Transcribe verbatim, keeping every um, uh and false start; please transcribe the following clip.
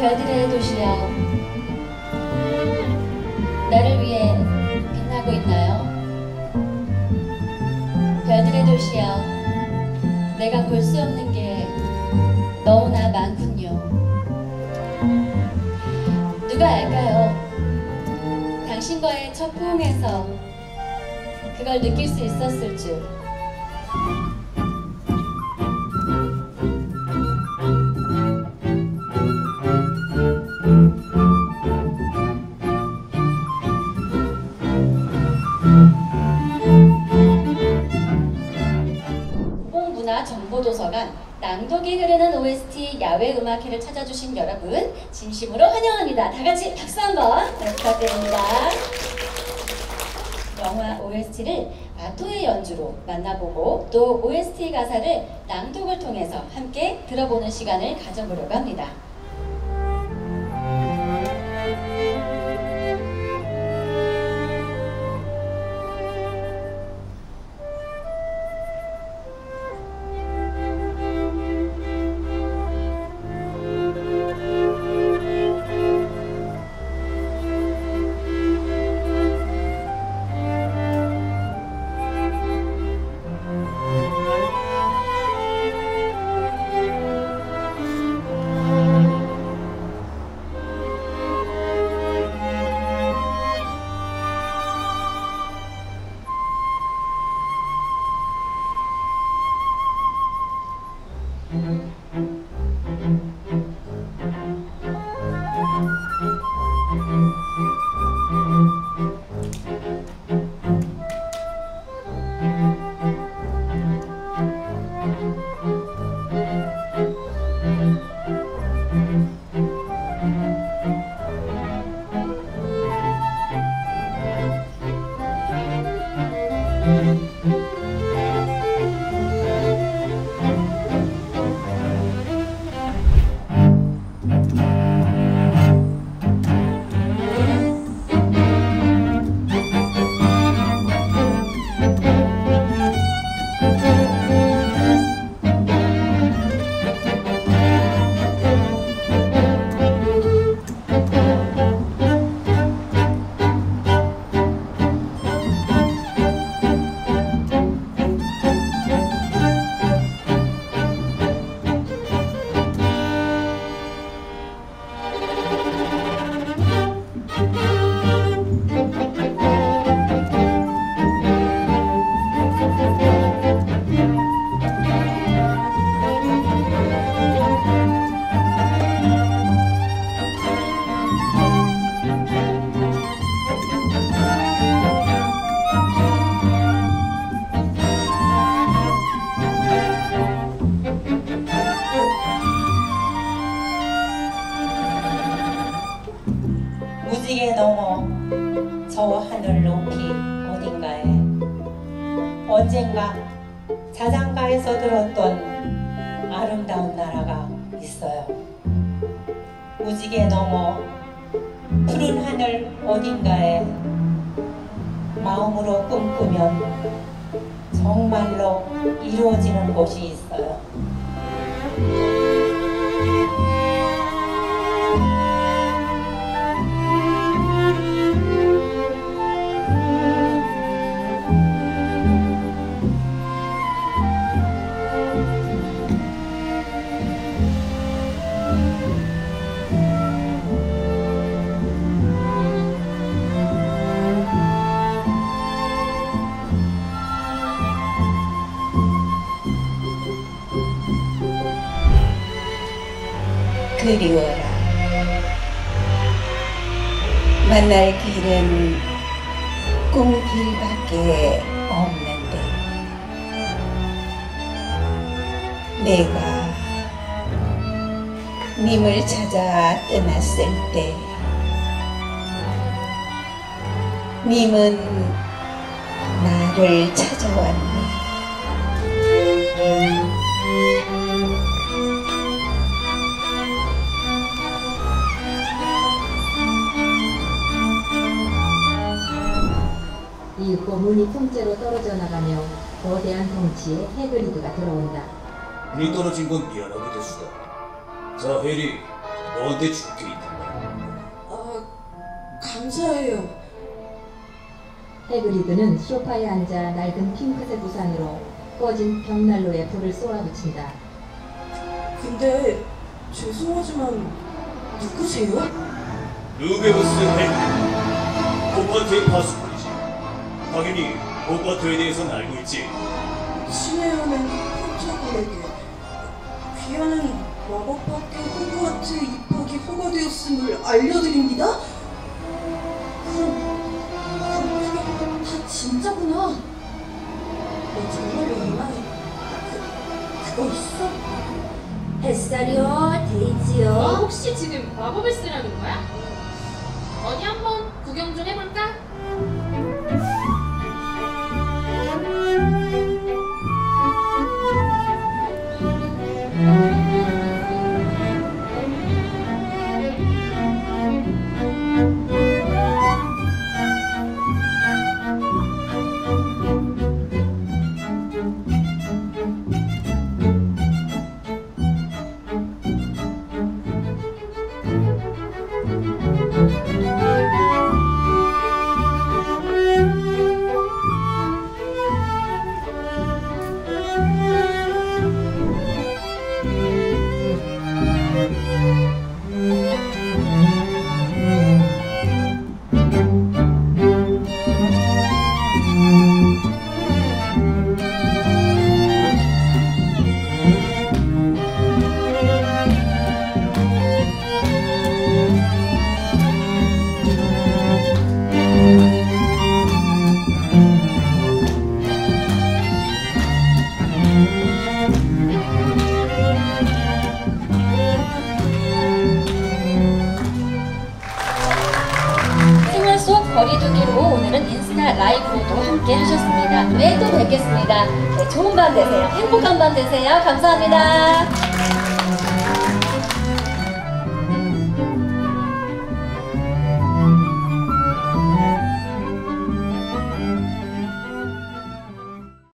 별들의 도시여, 나를 위해 빛나고 있나요? 별들의 도시여, 내가 볼 수 없는 게 너무나 많군요. 누가 알까요? 당신과의 첫 포옹에서 그걸 느낄 수 있었을 줄. 홍문화정보도서관 낭독이 흐르는 오에스티 야외음악회를 찾아주신 여러분 진심으로 환영합니다. 다같이 박수 한번 부탁드립니다. 영화 오에스티를 아토의 연주로 만나보고 또 오에스티 가사를 낭독을 통해서 함께 들어보는 시간을 가져보려고 합니다. 무지개 넘어 저 하늘 높이 어딘가에 언젠가 자장가에서 들었던 아름다운 나라가 있어요. 무지개 넘어 푸른 하늘 어딘가에 마음으로 꿈꾸면 정말로 이루어지는 곳이 있어요. 그리워라. 만날 길은 꿈길밖에 없는데 내가 님을 찾아 떠났을 때 님은 나를 찾아왔네. 이 고문이 통째로 떨어져 나가며 거대한 덩치의 해그리드가 들어온다. 눈이 떨어진 건 미안하게 됐어. 자, 해리, 너한테 줄 게 있다. 아, 감사해요. 해그리드는 소파에 앉아 낡은 핑크색 우산으로 꺼진 벽난로에 불을 쏘아붙인다. 근데 죄송하지만 누구세요? 루베우스 해그리드, 호파트의 파수꾼이지. 당연히 호파트에 대해서는 알고 있지. 친애하는 폰타곤에게 귀하는 마법학교 호그와트 입학이 허가되었음을 알려드립니다. 그럼 그럼 그게 다 진짜구나. 너 정말로 이 말에 그, 그거 있어? 햇살이요, 데이지요. 너 혹시 지금 마법을 쓰려는 거야? 어디 한번 구경 좀 해볼까? 생활 속 거리두기로 오늘은 인스타 라이브로도 함께 하셨습니다. 내일 또 뵙겠습니다. 네, 좋은 밤 되세요. 행복한 밤 되세요. 감사합니다.